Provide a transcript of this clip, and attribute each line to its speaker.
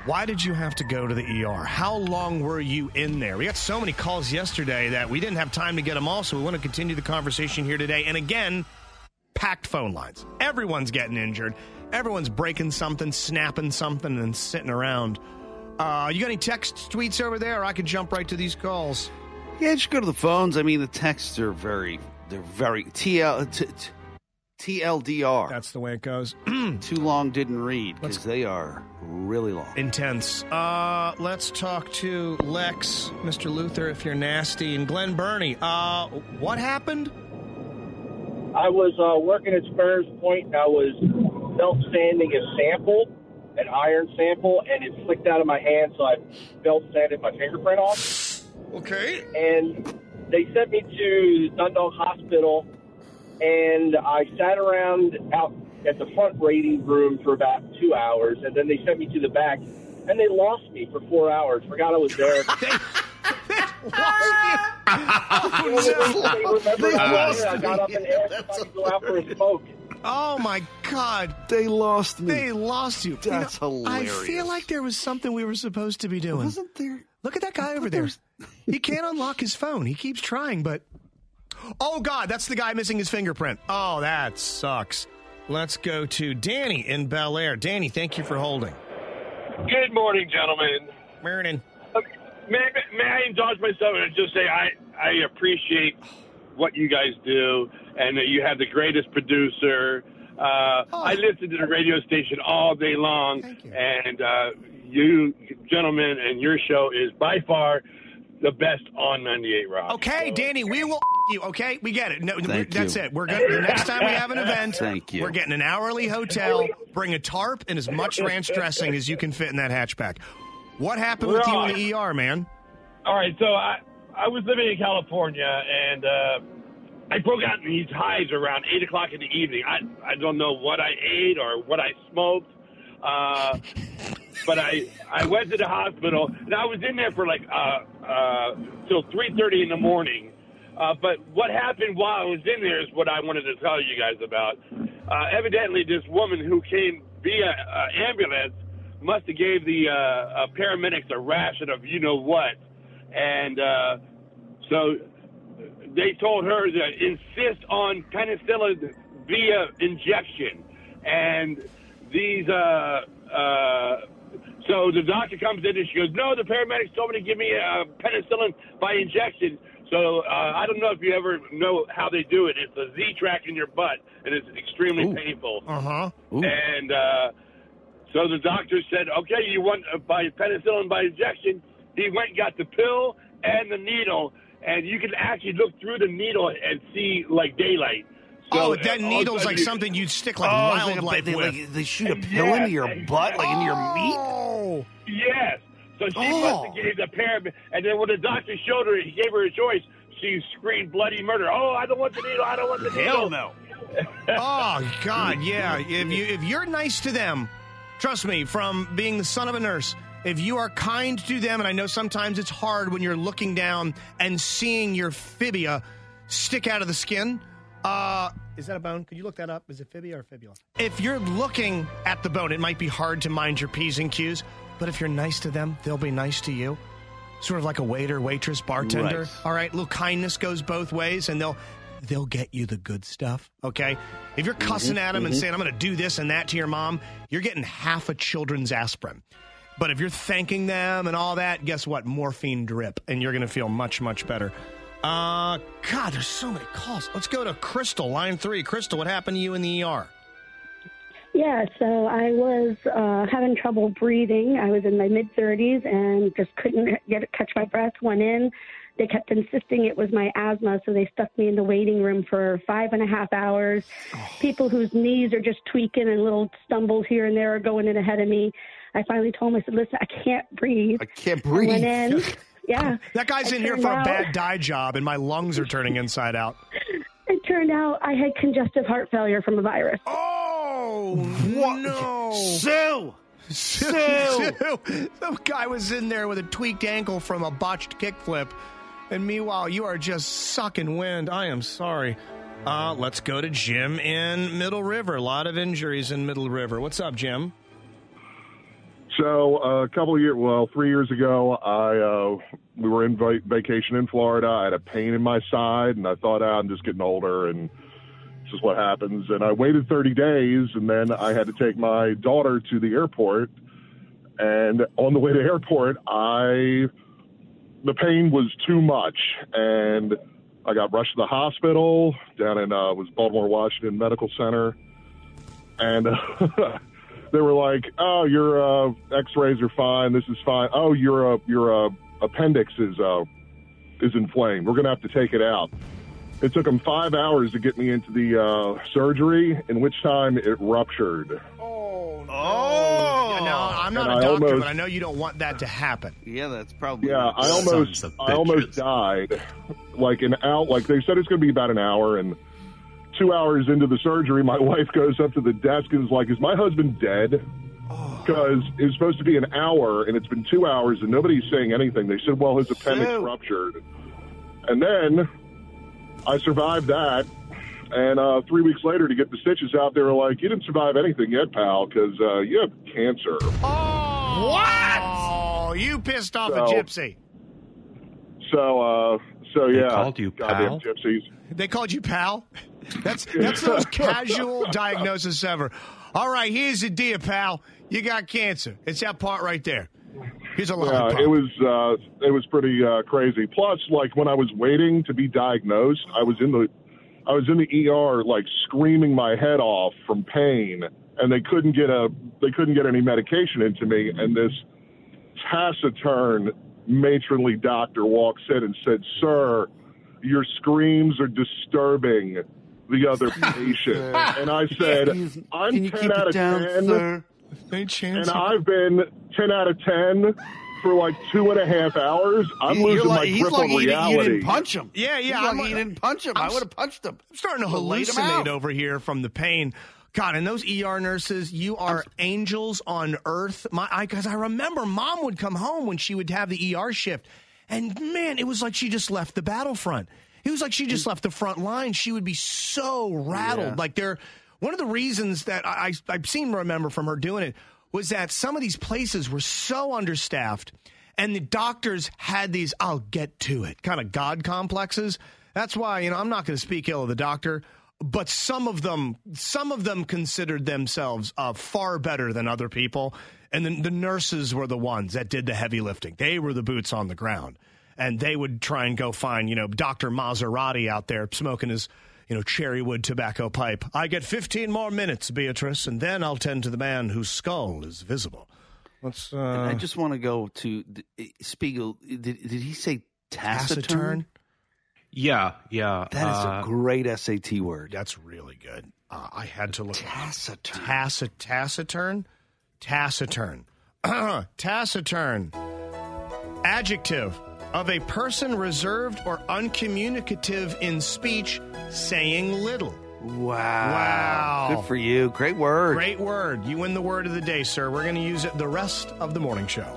Speaker 1: Why did you have to go to the ER? How long were you in there? We got so many calls yesterday that we didn't have time to get them all, so we want to continue the conversation here today. And again, packed phone lines. Everyone's getting injured. Everyone's breaking something, snapping something, and sitting around. You got any text tweets over there, or I could jump right to these calls?
Speaker 2: Yeah, just go to the phones. I mean, the texts are very TLDR.
Speaker 1: That's the way it goes.
Speaker 2: Too long, didn't read, because they are really long.
Speaker 1: Intense. Let's talk to Lex, Mr. Luther, if you're nasty, and Glenn Burney. What happened?
Speaker 3: I was working at Spurs Point. I was belt sanding a sample, an iron sample, and it slipped out of my hand, so I belt sanded my fingerprint off.
Speaker 1: Okay.
Speaker 3: And they sent me to Dundalk Hospital, and I sat around out at the front waiting room for about 2 hours, and then they sent me to the back, and they lost me for 4 hours. Forgot I was there. I got up and asked if I could go out for a smoke.
Speaker 1: Oh, my God.
Speaker 2: They lost me.
Speaker 1: They lost you.
Speaker 2: That's hilarious.
Speaker 1: I feel like there was something we were supposed to be doing.
Speaker 2: Wasn't there?
Speaker 1: Look at that guy over there. He can't unlock his phone. He keeps trying, but... Oh, God, that's the guy missing his fingerprint. Oh, that sucks. Let's go to Danny in Bel Air. Danny, thank you for holding.
Speaker 4: Good morning, gentlemen.
Speaker 1: Morning.
Speaker 4: May I indulge myself and just say I appreciate what you guys do, and that you have the greatest producer. I listen to the radio station all day long, and you gentlemen and your show is by far the best on 98 Rock.
Speaker 1: Okay, Danny, we will you, okay? We get it. No, that's it. We're going the next time we have an event, we're getting an hourly hotel, bring a tarp and as much ranch dressing as you can fit in that hatchback. What happened with you in the ER, man?
Speaker 4: All right, so I was living in California, and I broke out in these hives around 8 o'clock in the evening. I don't know what I ate or what I smoked, but I went to the hospital, and I was in there for like till 3:30 in the morning. But what happened while I was in there is what I wanted to tell you guys about. Evidently, this woman who came via ambulance must have gave the paramedics a ration of you-know-what. And so they told her to insist on penicillin via injection. And these so the doctor comes in and she goes, no, the paramedics told me to give me penicillin by injection. So I don't know if you ever know how they do it. It's a Z-track in your butt, and it's extremely painful. And so the doctor said, okay, you want by penicillin by injection. He went and got the pill and the needle, and you can actually look through the needle and see, like, daylight. So,
Speaker 1: that needle's like something you'd stick like wildlife with.
Speaker 2: They shoot a pill into your butt, like into your meat?
Speaker 4: Yes. So she must have gave the paramedic, and then when the doctor showed her, he gave her a choice, she screamed bloody murder. Oh, I don't want the needle, I don't want the needle.
Speaker 2: Hell no.
Speaker 1: Oh, God, yeah. If you're nice to them, trust me, from being the son of a nurse, if you are kind to them, and I know sometimes it's hard when you're looking down and seeing your fibia stick out of the skin. Is that a bone? Could you look that up? Is it fibia or fibula? If you're looking at the bone, it might be hard to mind your P's and Q's, but if you're nice to them, they'll be nice to you. Sort of like a waiter, waitress, bartender.
Speaker 2: Right.
Speaker 1: All right, a little kindness goes both ways, and they'll get you the good stuff, okay? If you're cussing at them and saying, I'm going to do this and that to your mom, you're getting half a children's aspirin. But if you're thanking them and all that, guess what? Morphine drip, and you're going to feel much, much better. God, there's so many calls. Let's go to Crystal, line 3. Crystal, what happened to you in the ER?
Speaker 5: Yeah, so I was having trouble breathing. I was in my mid-30s and just couldn't catch my breath. Went in. They kept insisting it was my asthma, so they stuck me in the waiting room for 5.5 hours. People whose knees are just tweaking and little stumbles here and there are going in ahead of me. I finally told him, I said, listen, I can't breathe.
Speaker 2: I can't breathe.
Speaker 5: I went in. Yeah.
Speaker 1: That guy's in here for a bad dye job, and my lungs are turning inside out.
Speaker 5: It turned out I had congestive heart failure from a virus.
Speaker 1: Oh,
Speaker 2: what?
Speaker 1: No.
Speaker 2: Sue!
Speaker 1: Some guy was in there with a tweaked ankle from a botched kickflip, and meanwhile, you are just sucking wind. I am sorry. Let's go to Jim in Middle River. A lot of injuries in Middle River. What's up, Jim?
Speaker 6: So a couple of years, 3 years ago, we were in vacation in Florida. I had a pain in my side, and I thought, I'm just getting older, and this is what happens. And I waited 30 days, and then I had to take my daughter to the airport. And on the way to the airport, the pain was too much, and I got rushed to the hospital down in was Baltimore Washington Medical Center, and they were like, "Oh, your X-rays are fine. This is fine. Oh, your appendix is inflamed. We're gonna have to take it out." It took them 5 hours to get me into the surgery, in which time it ruptured.
Speaker 1: Oh! No, I'm not a doctor, but I know you don't want that to happen.
Speaker 2: Yeah, that's probably.
Speaker 6: Yeah, I almost died. Like they said it's going to be about an hour, and 2 hours into the surgery, my wife goes up to the desk and is like, "Is my husband dead?" Because it was supposed to be an hour, and it's been 2 hours, and nobody's saying anything. They said, "Well, his appendix ruptured," and then I survived that. And 3 weeks later, to get the stitches out, they were like, "You didn't survive anything yet, pal, because you have cancer."
Speaker 1: Oh, what? Oh, you pissed off a gypsy.
Speaker 6: So yeah.
Speaker 7: They called you
Speaker 6: goddamn
Speaker 7: pal?
Speaker 6: gypsies.
Speaker 1: They called you pal? That's the most casual diagnosis ever. All right, here's the deal, pal. You got cancer. It's that part right there. Here's a lollipop.
Speaker 6: Yeah, it was pretty crazy. Plus, like when I was waiting to be diagnosed, I was in the ER, like screaming my head off from pain, and they couldn't get any medication into me. And this taciturn, matronly doctor walks in and said, "Sir, your screams are disturbing the other patient." And I said, "I'm 10 out of 10,
Speaker 2: sir?
Speaker 6: and I've been 10 out of 10 for like 2.5 hours. I'm losing my grip on reality."
Speaker 2: You didn't punch him.
Speaker 1: Yeah.
Speaker 2: He didn't punch him. I would have punched him.
Speaker 1: I'm starting to hallucinate over here from the pain. God, and those ER nurses, you are angels on earth. Because I remember Mom would come home when she would have the ER shift, and man, it was like she just left the battlefront. It was like she just left the front line. She would be so rattled.
Speaker 2: Yeah.
Speaker 1: Like one of the reasons that I've seen remember from her doing it was that some of these places were so understaffed, and the doctors had these "I'll get to it" kind of God complexes. That's why, I'm not going to speak ill of the doctor, but some of them considered themselves far better than other people, and the nurses were the ones that did the heavy lifting. They were the boots on the ground, and they would try and go find Dr. Maserati out there smoking his cherry wood tobacco pipe. "I get 15 more minutes, Beatrice, and then I'll tend to the man whose skull is visible." Let's.
Speaker 2: And I just want to go to Spiegel. Did he say taciturn?
Speaker 7: Yeah.
Speaker 2: That is a great SAT word.
Speaker 1: That's really good. I had to look.
Speaker 2: Taciturn.
Speaker 1: Taciturn. Taciturn. Adjective of a person reserved or uncommunicative in speech, saying little.
Speaker 2: Wow. Good for you. Great word.
Speaker 1: Great word. You win the word of the day, sir. We're going to use it the rest of the morning show.